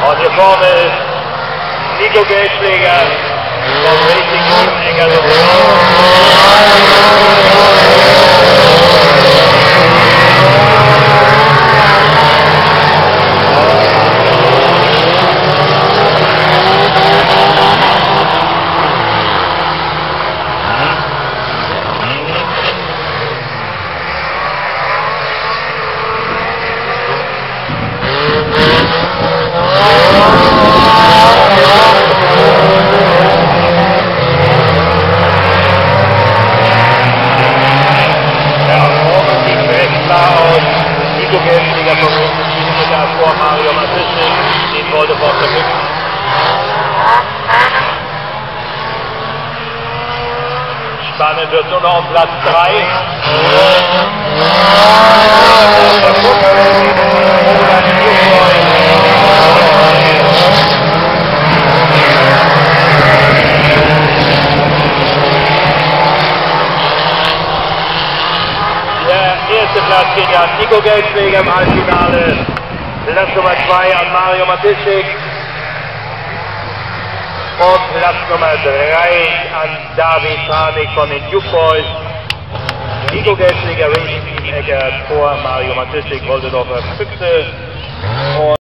Und hier vorne ist Nico Geldschläger vom Racing Team Eckert-Union. Geldschläger vom Kilometer vor Mario Matisnik, den wollte vor verkünden. Spannend wird nur noch um Platz 3. Platz geht an Nico Geldschläger im Halbfinale. Platz Nummer 2 an Mario Matisnik. Und Platz Nummer 3 an David Panik von den Duke Boys. Nico Geldschläger, Racing Team Eckert vor Mario Matisnik, Woldendorfer Füchse.